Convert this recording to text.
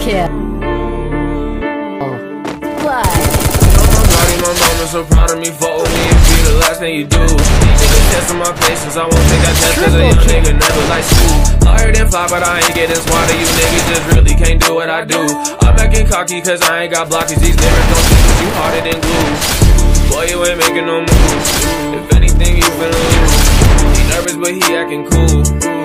Chill. What? My mama so proud of me, fuck with me, it be the last thing you do. Nigga testing my patience, I won't take that test cause a young nigga never like school. Higher than fly, but I ain't getting smarter, you niggas just really can't do what I do. I'm acting cocky cause I ain't got blockers, these lyrics don't stick with you harder than glue. Boy, you ain't making no moves, if anything you finna lose. He nervous but he acting cool.